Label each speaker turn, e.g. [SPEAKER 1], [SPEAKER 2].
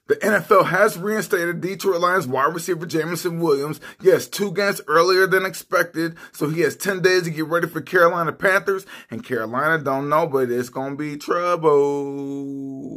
[SPEAKER 1] The NFL has reinstated Detroit Lions wide receiver Jameson Williams. Yes, 2 games earlier than expected, so he has 10 days to get ready for Carolina Panthers, and Carolina don't know, but it's going to be trouble.